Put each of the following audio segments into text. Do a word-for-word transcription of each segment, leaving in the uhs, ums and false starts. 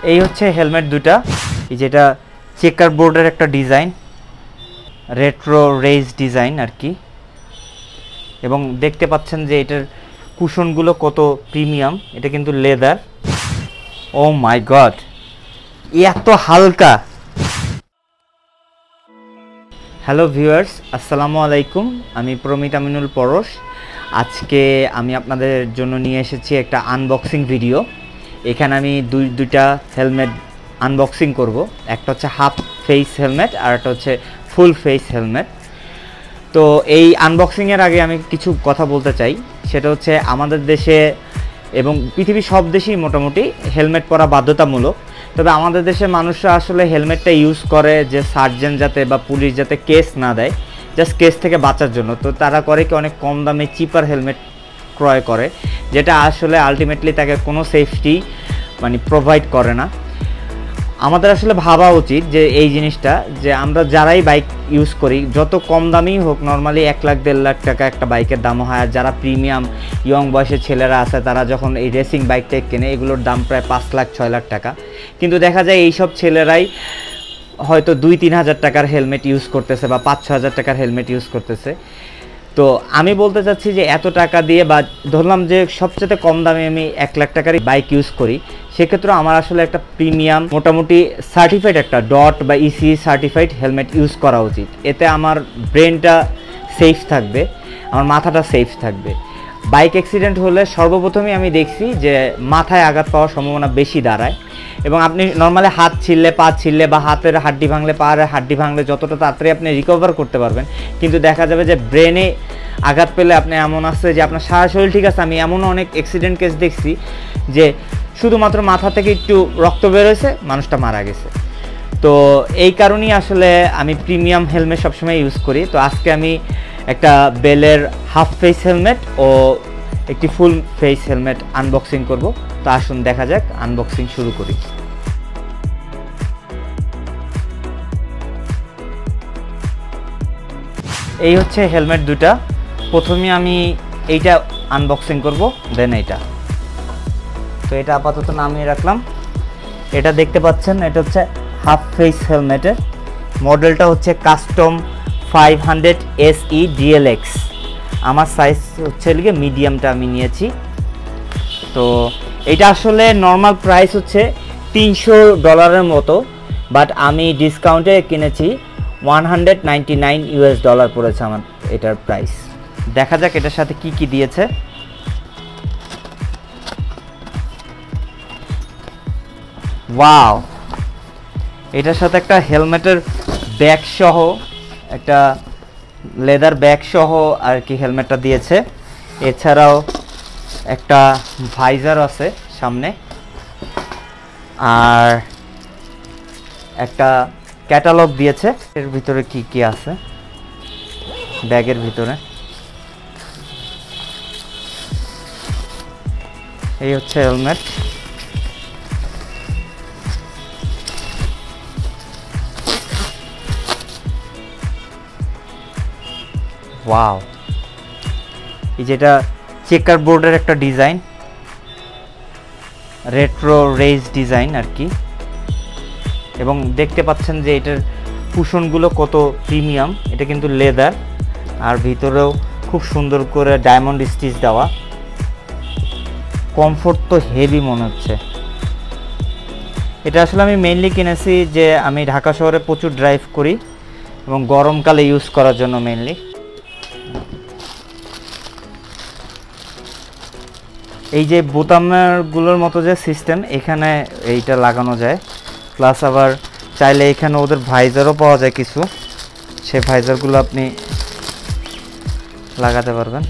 এই হচ্ছে হেলমেট দুটা, এই যেটা চেকার বোর্ডের একটা ডিজাইন, রেট্রো রেজ ডিজাইন আর কি। এবং দেখতে পাচ্ছেন যে এটার কুশনগুলো কত প্রিমিয়াম, এটা কিন্তু লেদার। ও মাই গড, এত হালকা। হ্যালো ভিউয়ার্স, আসসালামু আলাইকুম। আমি প্রমিত আমিনুল পরশ। আজকে আমি আপনাদের জন্য নিয়ে এসেছি একটা আনবক্সিং ভিডিও। এখানে আমি দুই দুইটা হেলমেট আনবক্সিং করব। একটা হচ্ছে হাফ ফেস হেলমেট আর একটা হচ্ছে ফুল ফেস হেলমেট। তো এই আনবক্সিংয়ের আগে আমি কিছু কথা বলতে চাই। সেটা হচ্ছে আমাদের দেশে এবং পৃথিবীর সব দেশেই মোটামুটি হেলমেট পরা বাধ্যতামূলক। তবে আমাদের দেশের মানুষরা আসলে হেলমেটটা ইউজ করে যে সার্জেন যাতে বা পুলিশ যাতে কেস না দেয়, জাস্ট কেস থেকে বাঁচার জন্য। তো তারা করে কি অনেক কম দামে চিপার হেলমেট ক্রয় করে, যেটা আসলে আলটিমেটলি তাকে কোনো সেফটি মানে প্রোভাইড করে না। আমাদের আসলে ভাবা উচিত যে এই জিনিসটা, যে আমরা যারাই বাইক ইউজ করি যত কম দামেই হোক, নর্মালি এক লাখ দেড় লাখ টাকা একটা বাইকের দাম হয়। আর যারা প্রিমিয়াম ইয়ং বয়সের ছেলেরা আছে তারা যখন এই রেসিং বাইকটা কেনে, এগুলোর দাম প্রায় পাঁচ লাখ ছয় লাখ টাকা। কিন্তু দেখা যায় এইসব ছেলেরাই হয়তো দুই তিন হাজার টাকার হেলমেট ইউজ করতেছে বা পাঁচ ছ হাজার টাকার হেলমেট ইউজ করতেছে। তো আমি বলতে চাচ্ছি যে এত টাকা দিয়ে, বা ধরলাম যে সবচেয়ে কম দামে আমি এক লাখ টাকারই বাইক ইউজ করি, সেক্ষেত্রে আমার আসলে একটা প্রিমিয়াম মোটামুটি সার্টিফাইড একটা ডট বা ইসি সার্টিফাইড হেলমেট ইউজ করা উচিত। এতে আমার ব্রেনটা সেফ থাকবে, আমার মাথাটা সেফ থাকবে। বাইক অ্যাক্সিডেন্ট হলে সর্বপ্রথমে আমি দেখছি যে মাথায় আঘাত পাওয়ার সম্ভাবনা বেশি দাঁড়ায়। এবং আপনি নর্মালি হাত ছিঁড়লে, পা ছিঁড়লে বা হাতের হাড্ডি ভাঙলে, পায়ের হাড্ডি ভাঙলে যতটা তাড়াতাড়ি আপনি রিকভার করতে পারবেন, কিন্তু দেখা যাবে যে ব্রেনে আঘাত পেলে আপনি এমন আছে যে আপনার সারা শরীর ঠিক আছে। আমি এমন অনেক অ্যাক্সিডেন্ট কেস দেখছি যে শুধুমাত্র মাথা থেকে একটু রক্ত বের হয়েছে, মানুষটা মারা গেছে। তো এই কারণেই আসলে আমি প্রিমিয়াম হেলমেট সবসময় ইউজ করি। তো আজকে আমি একটা বেলের হাফ ফেস হেলমেট ও একটি ফুল ফেস হেলমেট আনবক্সিং করব। তো আসুন দেখা যাক, আনবক্সিং শুরু করি। এই হচ্ছে হেলমেট দুটা। প্রথমে আমি এইটা আনবক্সিং করব, দেন এইটা। তো এটা আপাতত নামিয়ে রাখলাম। এটা দেখতে পাচ্ছেন, এটা হচ্ছে হাফ ফেস হেলমেটের মডেলটা হচ্ছে custom five hundred S E DLX. আমার সাইজ হচ্ছে লিগে মিডিয়ামটা আমি নিয়েছি। তো এটা আসলে নর্মাল প্রাইস হচ্ছে তিনশো ডলারের মতো, বাট আমি ডিসকাউন্টে কিনেছি one hundred ninety nine US dollar পড়েছে আমার এটার প্রাইস। দেখা যাক এটার সাথে কি কি দিয়েছে। ওয়াও, এটার সাথে একটা হেলমেটের ব্যাগ সহ, একটা লেদার ব্যাগ সহ আর কি হেলমেটটা দিয়েছে। এছাড়াও একটা ভাইজার আছে সামনে, আর একটা ক্যাটালগ দিয়েছে। এর ভিতরে কি কি আছে ব্যাগের ভিতরে, এই হচ্ছে হেলমেট। ওয়াও, এই যেটা চেকার বোর্ডের একটা ডিজাইন, রেট্রো রেজ ডিজাইন আর কি। এবং দেখতে পাচ্ছেন যে এটার কুশনগুলো কত প্রিমিয়াম, এটা কিন্তু লেদার। আর ভিতরেও খুব সুন্দর করে ডায়মন্ড স্টিচ দেওয়া। কমফোর্ট তো হেভি মনে হচ্ছে। এটা আসলে আমি মেইনলি কিনেছি যে আমি ঢাকা শহরে প্রচুর ড্রাইভ করি এবং গরমকালে ইউজ করার জন্য মেইনলি। এই যে বোতামগুলোর মতো যে সিস্টেম, এখানে এইটা লাগানো যায়। প্লাস আবার চাইলে এখানে ওদের ভাইজারও পাওয়া যায় কিছু, সে ভাইজারগুলো আপনি লাগাতে পারবেন।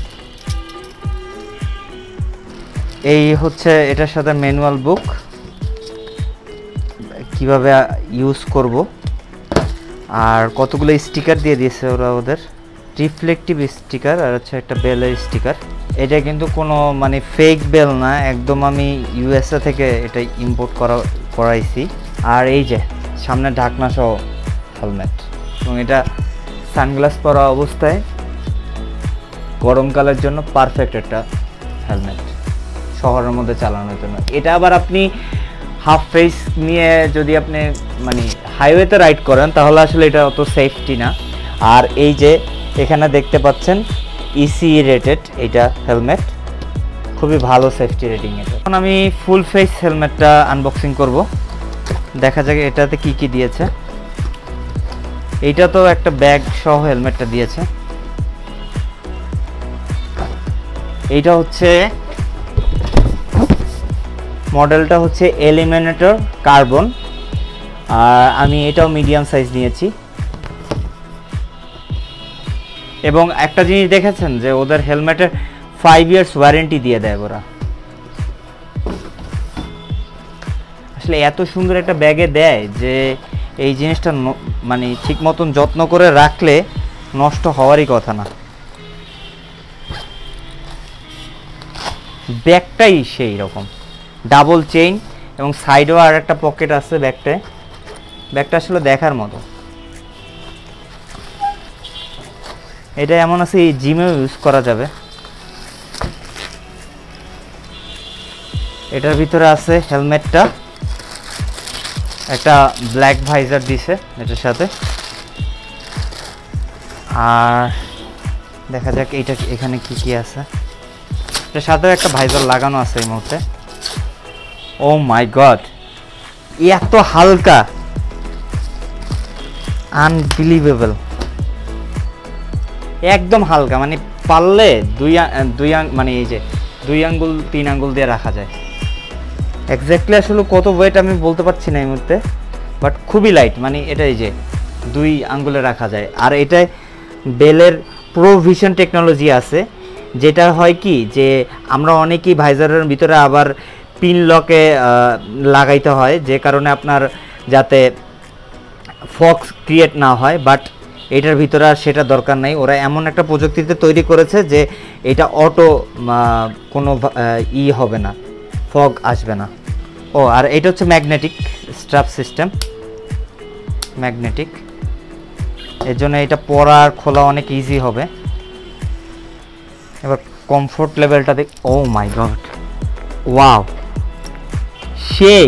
এই হচ্ছে এটার সাথে ম্যানুয়াল বুক, কিভাবে ইউজ করব। আর কতগুলো স্টিকার দিয়ে দিয়েছে ওরা, ওদের রিফ্লেকটিভ স্টিকার আর হচ্ছে একটা বেলের স্টিকার। এটা কিন্তু কোনো মানে ফেক বেল না, একদম আমি ইউএসএ থেকে এটা ইম্পোর্ট করা করাইছি। আর এই যে সামনে ঢাকনা সহ হেলমেট, এবং এটা সানগ্লাস পরা অবস্থায় গরমকালের জন্য পারফেক্ট একটা হেলমেট শহরের মধ্যে চালানোর জন্য। এটা আবার আপনি হাফ ফেস নিয়ে যদি আপনি মানে হাইওয়েতে রাইড করেন তাহলে আসলে এটা অত সেফটি না। আর এই যে এখানে দেখতে পাচ্ছেন ইসি রেটেড এটা হেলমেট, খুবই ভালো সেফটি রেটিং এটা। এখন আমি ফুল ফেস হেলমেটটা আনবক্সিং করব, দেখা যাক এটাতে কি কি দিয়েছে। এইটা তো একটা ব্যাগ সহ হেলমেটটা দিয়েছে। এইটা হচ্ছে মডেলটা হচ্ছে এলিমিনেটর কার্বন, আর আমি এটাও মিডিয়াম সাইজ নিয়েছি। এবং একটা জিনিস দেখেছেন যে ওদের হেলমেটের ফাইভ ইয়ার্স ওয়ারেন্টি দিয়ে দেয় ওরা। আসলে এত সুন্দর একটা ব্যাগে দেয় যে এই জিনিসটা মানে ঠিক মতন যত্ন করে রাখলে নষ্ট হওয়ারই কথা না। ব্যাগটাই সেই রকম ডাবল চেইন এবং সাইডেও আর একটা পকেট আছে ব্যাগটায়। ব্যাগটা আসলে দেখার মতো। এটা এমন আছে এই জিমেও ইউজ করা যাবে। এটার ভিতরে আছে হেলমেটটা, একটা ব্ল্যাক ভাইজার দিছে এটার সাথে। আর দেখা যাক এইটা এখানে কি কি আছে। এটার সাথে একটা ভাইজার লাগানো আছে এই মুহূর্তে। ও মাই গড, এত হালকা, আনবিলিভেবল, একদম হালকা, মানে পারলে দুই দুই মানে এই যে দুই আঙ্গুল তিন আঙ্গুল দিয়ে রাখা যায়। এক্স্যাক্টলি আসলে কত ওয়েট আমি বলতে পারছি না এই মুহূর্তে, বাট খুবই লাইট, মানে এটা এই যে দুই আঙ্গুলে রাখা যায়। আর এটায় বেলের প্রো ভিশন টেকনোলজি আছে, যেটা হয় কি যে আমরা অনেকেই ভাইজারের ভিতরে আবার পিন লকে লাগাইতে হয়, যে কারণে আপনার যাতে ফক্স ক্রিয়েট না হয়, বাট এটার ভিতরে আর সেটা দরকার নাই। ওরা এমন একটা প্রযুক্তিতে তৈরি করেছে যে এটা অটো কোনো ই হবে না, ফগ আসবে না। ও আর এটা হচ্ছে ম্যাগনেটিক স্ট্র্যাপ সিস্টেম, ম্যাগনেটিক, এর জন্য এটা পরা আর খোলা অনেক ইজি হবে। এবার কমফোর্ট লেভেলটা দেখ, ও মাই গড, ওয়াও, সেই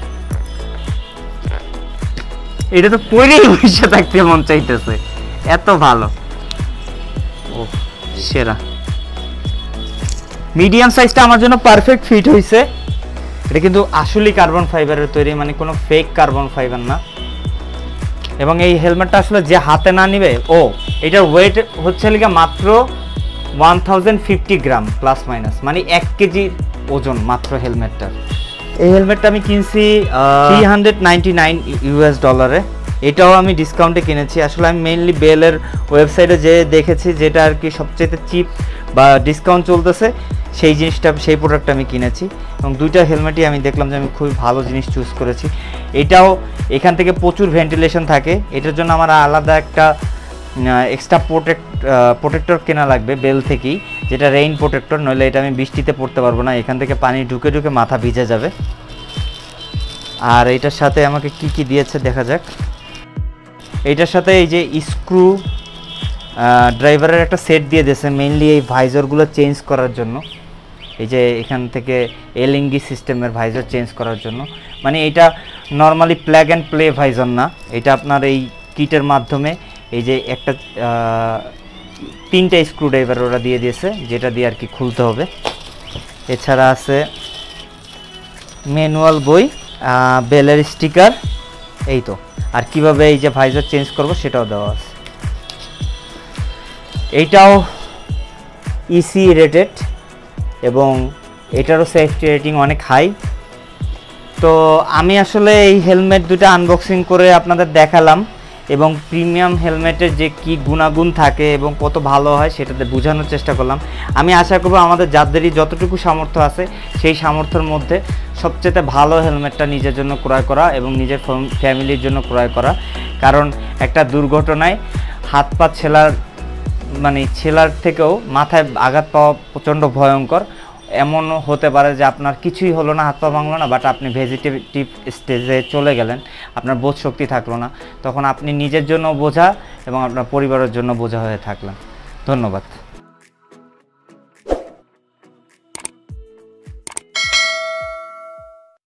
এটা তো পরেই বসে থাকতে মন চাইতেছে, এত ভালো। ও সেরা, মিডিয়াম সাইজটা আমার জন্য পারফেক্ট ফিট হয়েছে। এটা কিন্তু আসলেই কার্বন ফাইবারের তৈরি, মানে কোনো ফেক কার্বন ফাইবার না। এবং এই হেলমেটটা আসলে যে হাতে না নিবে, ও এটার ওয়েট হচ্ছে লিখে মাত্র one thousand fifty gram plus minus, মানে এক কেজি ওজন মাত্র হেলমেটটার। এই হেলমেটটা আমি কিনছি three hundred ninety nine US ডলারে। এটাও আমি ডিসকাউন্টে কিনেছি। আসলে আমি মেইনলি বেলের ওয়েবসাইটে যে দেখেছি যেটা আর কি সবচেয়ে চিপ বা ডিসকাউন্ট চলতেছে, সেই জিনিসটা সেই প্রোডাক্টটা আমি কিনেছি। এবং দুইটা হেলমেটই আমি দেখলাম যে আমি খুবই ভালো জিনিস চুজ করেছি। এটাও এখান থেকে প্রচুর ভেন্টিলেশন থাকে, এটার জন্য আমার আলাদা একটা এক্সট্রা প্রোটেক্ট প্রোটেক্টর কেনা লাগবে বেল থেকেই, যেটা রেইন প্রোটেক্টর, নইলে এটা আমি বৃষ্টিতে পড়তে পারবো না, এখান থেকে পানি ঢুকে ঢুকে মাথা ভিজে যাবে। আর এটার সাথে আমাকে কি কি দিয়েছে দেখা যাক। এইটার সাথে এই যে স্ক্রু ড্রাইভারের একটা সেট দিয়ে দিয়েছে, মেইনলি এই ভাইজরগুলো চেঞ্জ করার জন্য। এই যে এখান থেকে এলএনগি সিস্টেমের ভাইজর চেঞ্জ করার জন্য, মানে এটা normally plug and play visor না, এটা আপনার এই কিটের মাধ্যমে এই যে একটা তিনটা স্ক্রু ড্রাইভার ওরা দিয়ে দিয়েছে, যেটা দিয়ে আর কি খুলতে হবে। এছাড়া আছে ম্যানুয়াল বই, বেলের স্টিকার, এই তো। আর কিভাবে এই যে ভাইজার চেঞ্জ করব সেটাও দেওয়া আছে। এইটাও ইসি রেটেড এবং এটারও সেফটি রেটিং অনেক হাই। তো আমি আসলে এই হেলমেট দুটো আনবক্সিং করে আপনাদের দেখালাম এবং প্রিমিয়াম হেলমেটের যে কি গুণাগুণ থাকে এবং কত ভালো হয় সেটাতে বোঝানোর চেষ্টা করলাম। আমি আশা করব আমাদের যাদেরই যতটুকু সামর্থ্য আছে সেই সামর্থ্যের মধ্যে সবচেয়ে ভালো হেলমেটটা নিজের জন্য ক্রয় করা এবং নিজের ফ্যামিলির জন্য ক্রয় করা। কারণ একটা দুর্ঘটনায় হাত পা ছেলার মানে ছেলার থেকেও মাথায় আঘাত পাওয়া প্রচণ্ড ভয়ঙ্কর। এমন হতে পারে যে আপনার কিছুই হলো না, হাত পা ভাঙলো না, বাট আপনি ভেজিটেটিভ স্টেজে চলে গেলেন, আপনার বোধ শক্তি থাকলো না, তখন আপনি নিজের জন্য বোঝা এবং আপনার পরিবারের জন্য বোঝা হয়ে থাকলেন। ধন্যবাদ।